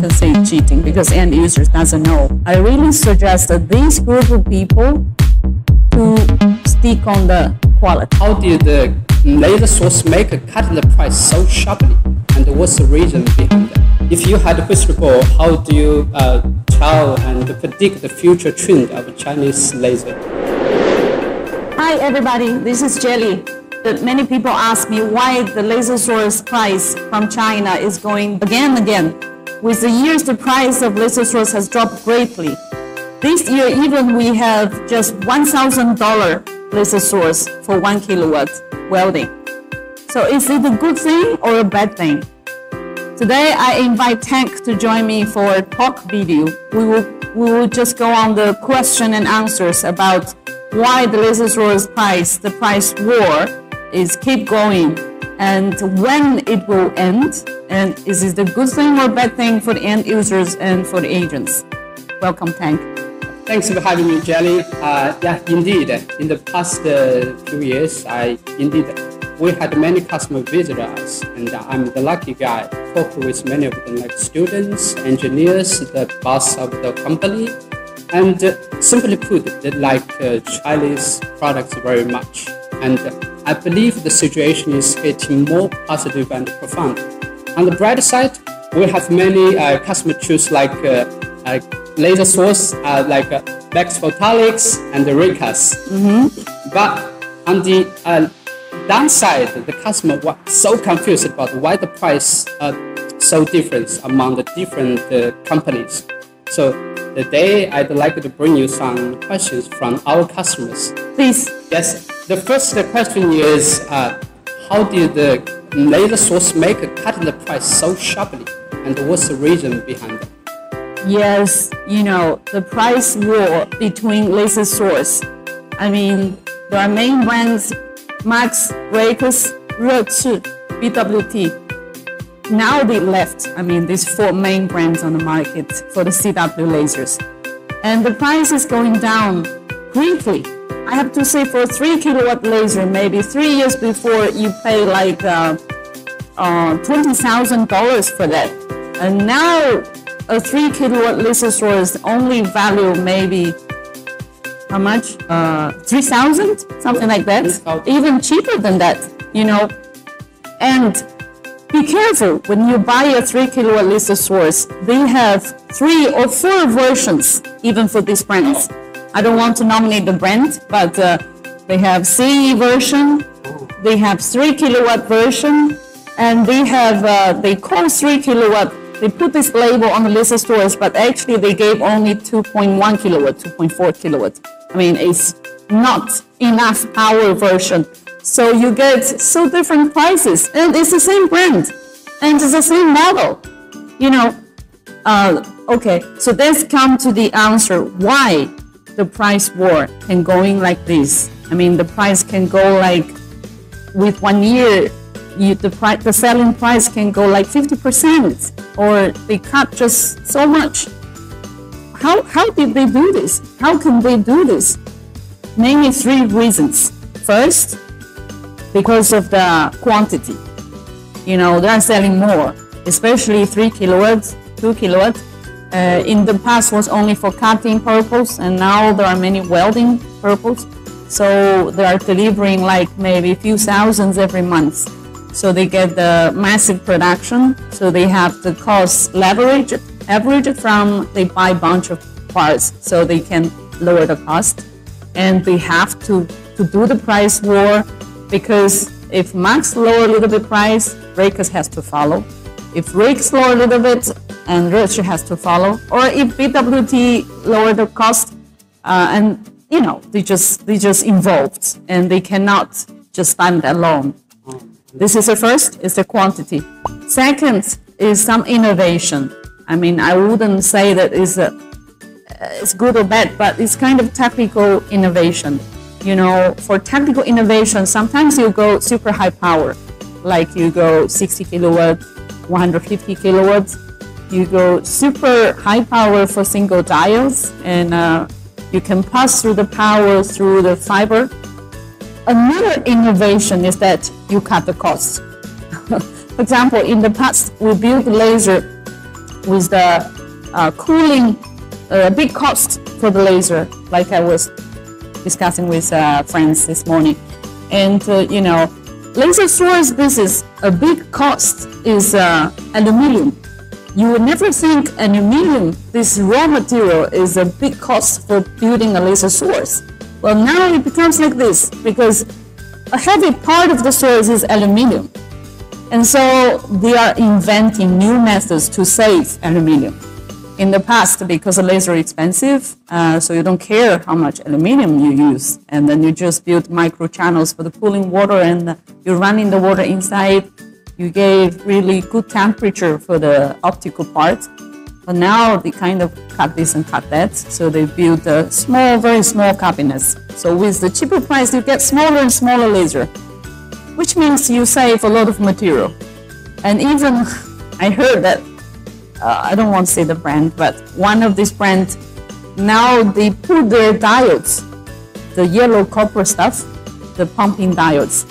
can say cheating because end users doesn't know. I really suggest that this group of people to stick on the quality. How did the laser source maker cut the price so sharply, and what's the reason behind that? If you had a crystal ball, how do you tell and predict the future trend of Chinese laser? Hi everybody, this is Jelly. Many people ask me why the laser source price from China is going again and again. With the years, the price of laser source has dropped greatly. This year, even we have just $1,000 laser source for 1 kilowatt welding. So is it a good thing or a bad thing? Today, I invite Tank to join me for a talk video. We will just go on the question and answers about why the laser source price, the price war, is keep going, and when it will end, and is it a good thing or bad thing for the end users and for the agents? Welcome, Tank. Thanks for having me, Jelly. Yeah, indeed. In the past few years, we had many customers visit us, and I'm the lucky guy. Talked with many of them, like students, engineers, the boss of the company, and simply put, they like Chinese products very much. And I believe the situation is getting more positive and profound. On the bright side, we have many customer choose like laser source, like Max Photonics and the Rikas. But on the downside, the customer was so confused about why the price so different among the different companies. So today, I'd like to bring you some questions from our customers. Please. Yes. The first question is, how did the laser source maker cut the price so sharply, and what's the reason behind it? Yes, you know, the price war between laser source. I mean, there are main brands, Max, Rikas, BWT. Now they left, I mean, these 4 main brands on the market for the CW lasers. And the price is going down greatly. I have to say for a 3 kilowatt laser, maybe 3 years before you pay like $20,000 for that. And now a 3 kilowatt laser source only value maybe, how much? 3,000? Something like that. Even cheaper than that, you know. And be careful when you buy a 3 kilowatt laser source. They have 3 or 4 versions, even for these brands. I don't want to nominate the brand, but they have CE version, they have 3 kilowatt version, and they have, they call 3 kilowatt, they put this label on the laser source, but actually they gave only 2.1 kilowatt, 2.4 kilowatt. I mean, it's not enough power version. So you get so different prices, and it's the same brand, and it's the same model, you know. Okay, so let's come to the answer why the price war can going like this. I mean, the price can go like, with 1 year, the selling price can go like 50%, or they cut just so much. How did they do this? How can they do this? Mainly 3 reasons. First, because of the quantity. You know, they're selling more, especially 3 kilowatts, 2 kilowatts. In the past was only for cutting purpose, and now there are many welding purpose. So they are delivering like maybe a few thousands every month. So they get the massive production. So they have the cost average from, they buy a bunch of parts so they can lower the cost. And they have to do the price war, because if Max lower a little bit price, Rikas has to follow. If Rikas lower a little bit, and Roche has to follow, or if BWT lower the cost, and you know, they just involved, and they cannot just stand alone. This is the first, is the quantity. Second is some innovation. I mean, I wouldn't say that it's good or bad, but it's kind of technical innovation. You know, for technical innovation, sometimes you go super high power, like you go 60 kilowatt, 150 kilowatts. You go super high power for single diodes, and you can pass through the power through the fiber. Another innovation is that you cut the cost. For example, in the past, we built laser with the cooling, big cost for the laser, like I was discussing with friends this morning. And, you know, laser source, this is a big cost, is aluminum. You would never think aluminum, this raw material, is a big cost for building a laser source. Well, now it becomes like this, because a heavy part of the source is aluminum. And so they are inventing new methods to save aluminum. In the past, because the laser is expensive, so you don't care how much aluminum you use, and then you just build micro channels for the cooling water, and you're running the water inside. You gave really good temperature for the optical part, but now they kind of cut this and cut that, so they build small, very small cabinets. So with the cheaper price, you get smaller and smaller laser, which means you save a lot of material. And even I heard that, I don't want to say the brand, but one of these brands, now they put their diodes, the yellow copper stuff, the pumping diodes,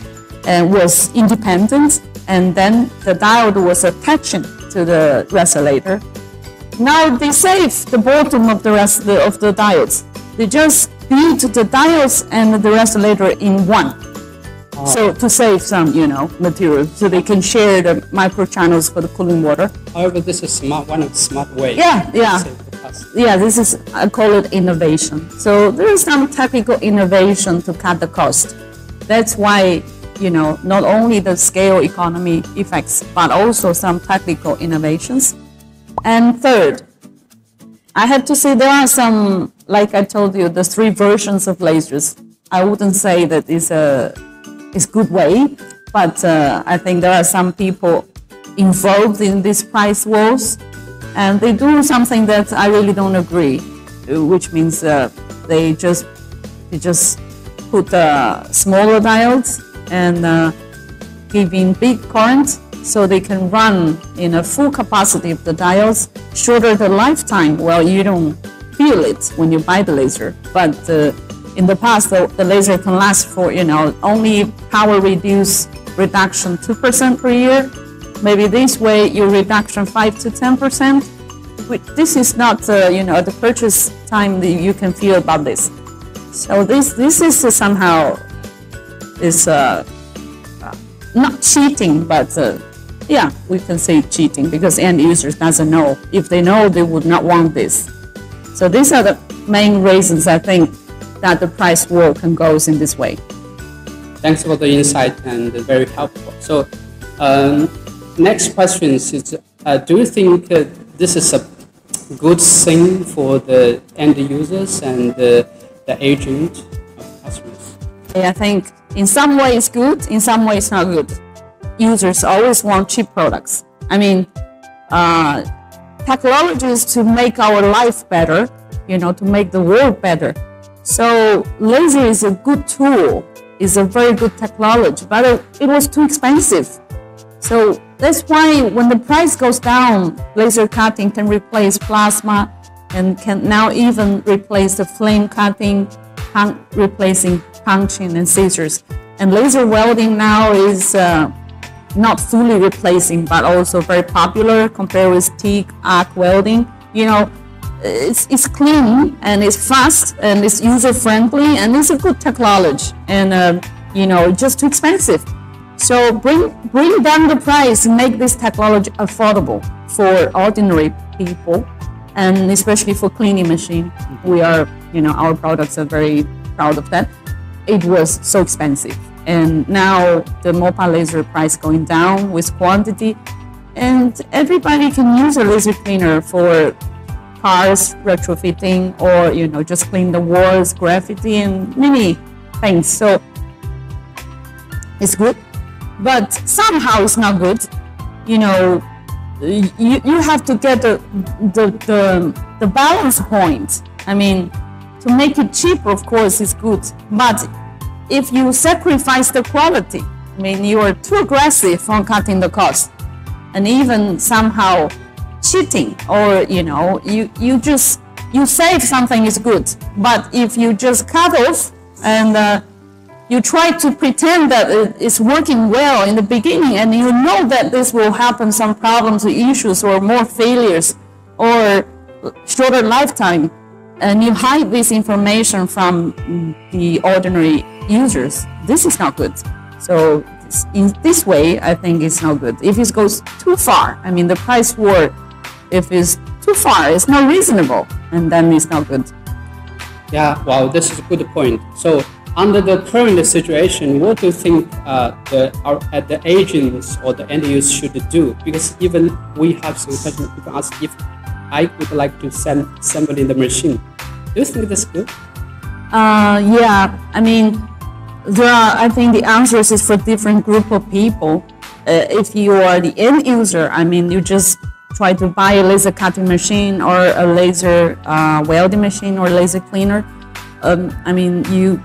was independent, and then the diode was attaching to the resonator. Now they save the bottom of the diodes. They just build the diodes and the resonator in one. So to save some, you know, material, so they can share the micro channels for the cooling water. However, this is one of the smart ways. Yeah. Yeah, this is, I call it innovation. So there is some technical innovation to cut the cost. That's why, you know, not only the scale economy effects, but also some technical innovations. And third, I have to say there are some, like I told you, the 3 versions of lasers. I wouldn't say that is a good way, but I think there are some people involved in these price wars, and they do something that I really don't agree, which means they just put smaller diodes and giving big current, so they can run in a full capacity of the diodes, shorter the lifetime. Well, you don't feel it when you buy the laser, but in the past, the laser can last for, you know, only power reduction 2% per year. Maybe this way, your reduction 5 to 10%. This is not, you know, the purchase time that you can feel about this. So this is somehow is not cheating, but yeah, we can say cheating, because end users doesn't know. If they know, they would not want this. So these are the main reasons, I think, that the price war can go in this way. Thanks for the insight, and very helpful. So next question is, do you think this is a good thing for the end users and the agent of customers? I think in some ways it's good, in some ways it's not good. Users always want cheap products. I mean, technology is to make our life better, you know, to make the world better. So laser is a good tool, is a very good technology, but it was too expensive. So that's why when the price goes down, laser cutting can replace plasma and can now even replace the flame cutting, replacing punching and scissors. And laser welding now is not fully replacing, but also very popular compared with TIG, arc welding. You know, it's clean and it's fast and it's user-friendly and it's a good technology, and you know, just too expensive. So bring down the price and make this technology affordable for ordinary people, and especially for cleaning machine. We are, you know, our products are very proud of that. It was so expensive, and now the mobile laser price going down with quantity, and everybody can use a laser cleaner for cars retrofitting, or, you know, just clean the walls, graffiti, and many things. So it's good, but somehow it's not good. You know, you have to get the balance point. I mean, to make it cheaper, of course, is good, but if you sacrifice the quality, I mean, you are too aggressive on cutting the cost, and even somehow cheating, or, you know, you save something is good, but if you just cut off and you try to pretend that it's working well in the beginning, and you know that this will happen some problems or issues or more failures or shorter lifetime, and you hide this information from the ordinary users. This is not good. So in this way, I think it's not good. If it goes too far, I mean, the price war, if it's too far, it's not reasonable, and then it's not good. Yeah, wow, this is a good point. So under the current situation, what do you think the agents or the end users should do? Because even we have some questions, people ask if I would like to assemble in the machine. Do you think that's good? Yeah, I mean, I think the answers is for different group of people. If you are the end user, I mean, you just try to buy a laser cutting machine or a laser welding machine or laser cleaner. I mean, you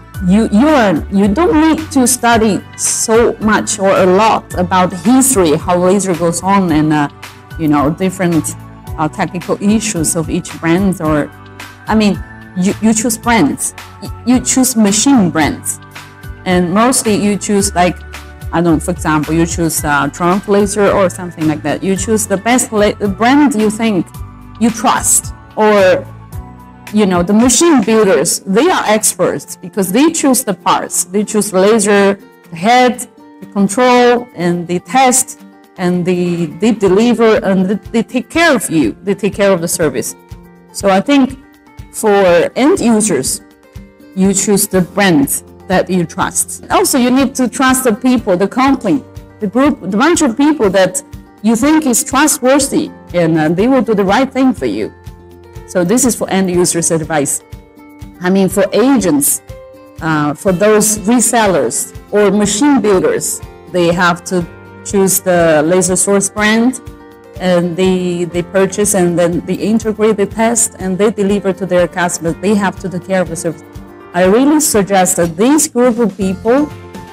don't need to study so much or a lot about the history, how laser goes on, and you know, different technical issues of each brand. Or, I mean, you choose brands, you choose machine brands, and mostly you choose, like, I don't know, for example, you choose Trump laser or something like that. You choose the best brand you think you trust, or, you know, the machine builders, they are experts because they choose the parts. They choose laser, the head, the control, and they test, and they deliver, and they take care of you. They take care of the service. So I think for end users, you choose the brands that you trust. Also, you need to trust the people, the company, the group, the bunch of people that you think is trustworthy, and they will do the right thing for you. So this is for end users' advice. I mean, for agents, for those resellers or machine builders, they have to choose the laser source brand, and they purchase, and then they integrate, they test, and they deliver to their customers. They have to take care of the service. I really suggest that this group of people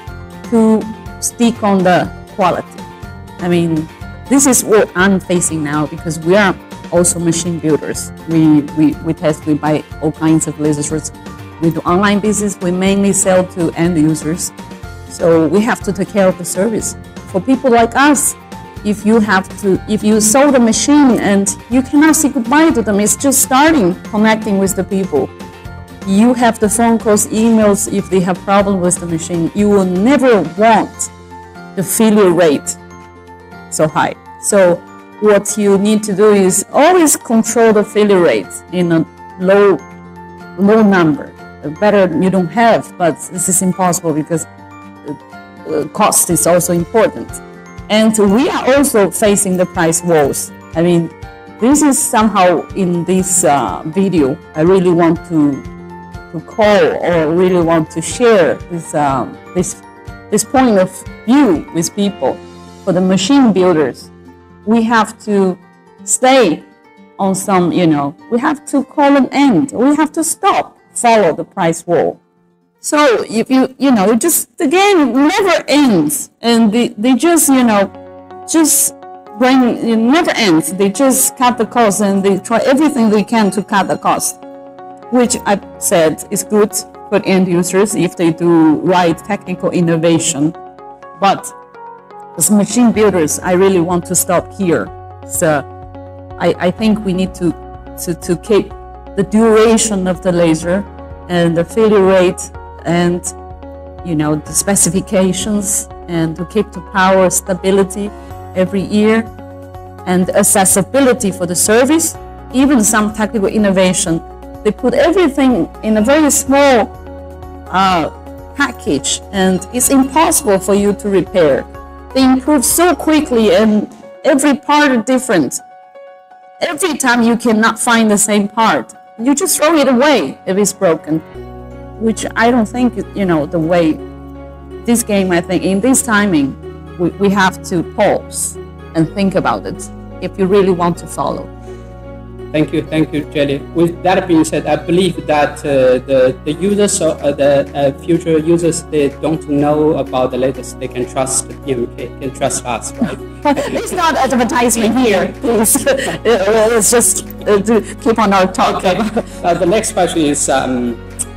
to stick on the quality. I mean, this is what I'm facing now, because we are also machine builders. We test, we buy all kinds of laser sources. We do online business. We mainly sell to end users. So we have to take care of the service. For people like us, if you sold a machine and you cannot say goodbye to them, it's just starting connecting with the people. You have the phone calls, emails, if they have problems with the machine. You will never want the failure rate so high. So what you need to do is always control the failure rate in a low number. Better you don't have, but this is impossible because cost is also important. And we are also facing the price wars. I mean, this is somehow in this video, I really want to call, or really want to share this point of view with people. For the machine builders, we have to stay on some, you know, we have to call an end. We have to stop, follow the price war. So if you know, just the game never ends, and they just, you know, just bring, it never ends. They just cut the cost, and they try everything they can to cut the cost, which I said is good for end users if they do right technical innovation. But as machine builders, I really want to stop here. So I think we need to keep the duration of the laser and the failure rate, and, you know, the specifications, and to keep the power stability every year, and accessibility for the service. Even some technical innovation, they put everything in a very small package, and it's impossible for you to repair. They improve so quickly, and every part is different. Every time you cannot find the same part, you just throw it away if it's broken, which I don't think, you know, the way this game. I think in this timing, we have to pause and think about it if you really want to follow. Thank you, Jelly. With that being said, I believe that the users or the future users, they don't know about the latest. They can trust DMK, can trust us, right? It's not advertisement here, please. Let's just keep on our talk. Okay. The next question is,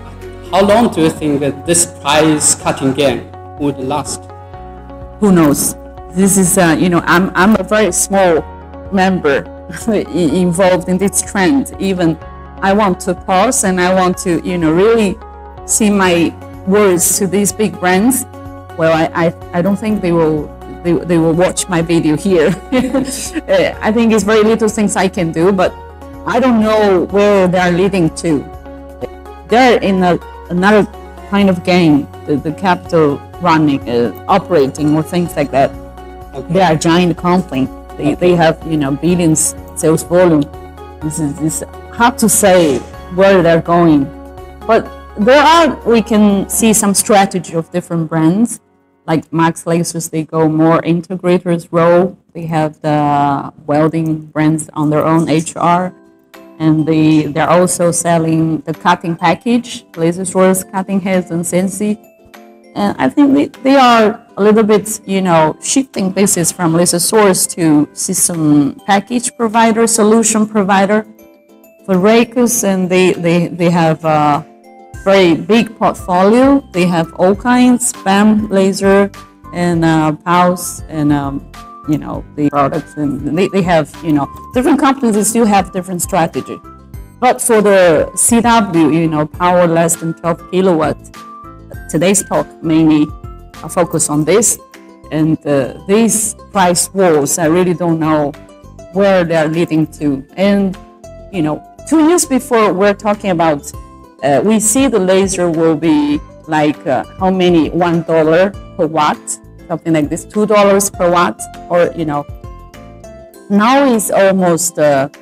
how long do you think that this price cutting game would last? Who knows? This is, I'm a very small member involved in this trend. Even I want to pause and I want to, really see my words to these big brands. Well, I don't think they will watch my video here. I think it's very little things I can do, but I don't know where they are leading to. They're in another kind of game, the capital running, operating, or things like that. Okay. They are a giant company. They have billions sales volume. This is hard to say where they're going, but we can see some strategy of different brands. Like Max Lasers, they go more integrators role. They have the welding brands on their own HR. And they're also selling the cutting package, laser source, cutting heads, and CNC. And I think they are a little bit, shifting business from laser source to system package provider, solution provider for Rakers. And they have a very big portfolio. They have all kinds, BAM laser and PAUS and the products, and they have, different companies, they still have different strategy. But for the CW, power less than 12 kilowatts, today's talk mainly focus on this. And these price wars, I really don't know where they're leading to. And, 2 years before, we're talking about, we see the laser will be like, how many? $1 per watt? Something like this, $2 per watt, or now it's almost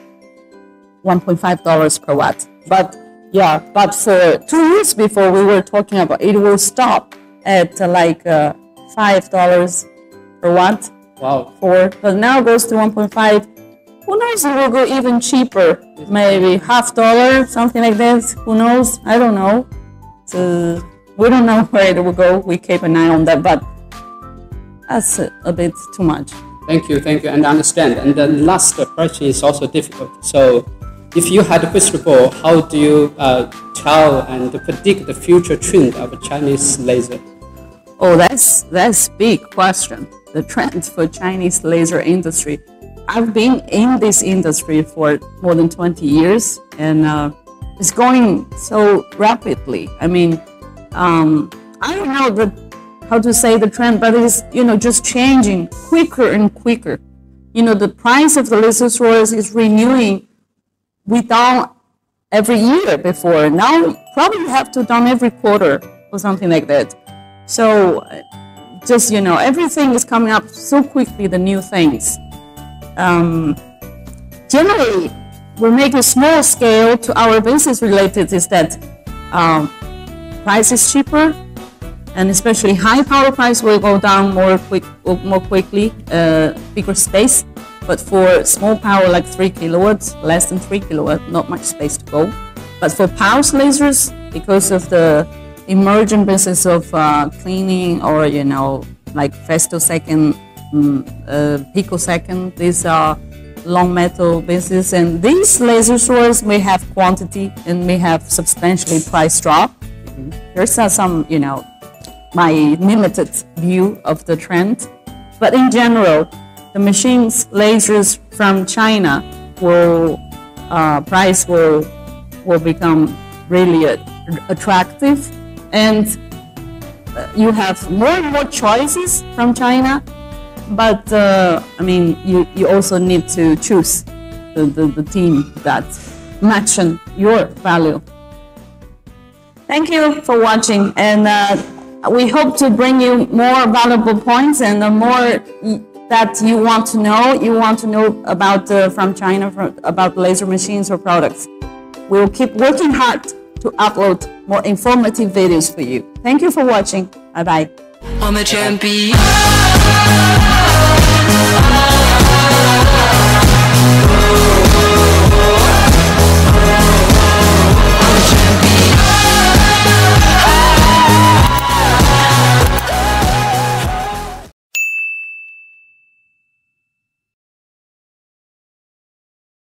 $1.5 per watt. But for 2 years before, we were talking about it will stop at like $5 per watt. Wow. But now it goes to 1.5. Who knows? It will go even cheaper, maybe $0.50, something like this. Who knows? I don't know. So we don't know where it will go. We keep an eye on that, but that's a bit too much. Thank you, and I understand. And the last question is also difficult. So, if you had a crystal ball, how do you tell and predict the future trend of Chinese laser? Oh, that's big question. The trend for Chinese laser industry. I've been in this industry for more than 20 years, and it's going so rapidly. I mean, I don't know how to say the trend, but it's, just changing quicker and quicker. The price of the laser source is renewing without every year before. Now, probably have to done every quarter or something like that. So, just, everything is coming up so quickly, the new things. Generally, we make a small scale to our business related is that price is cheaper, and especially high power price will go down more quickly, bigger space. But for small power like 3 kilowatts, less than 3 kilowatts, not much space to go. But for PAUS lasers, because of the emerging business of cleaning or like femtosecond, picosecond, these are long metal business, and these laser source may have quantity and may have substantially price drop. There's some, my limited view of the trend, but in general, the machines, lasers from China price will become really attractive, and you have more and more choices from China. But you also need to choose the team that matches your value. Thank you for watching, and we hope to bring you more valuable points and the more that you want to know about from China, about laser machines or products. We'll keep working hard to upload more informative videos for you. Thank you for watching. Bye-bye. I'm a champion.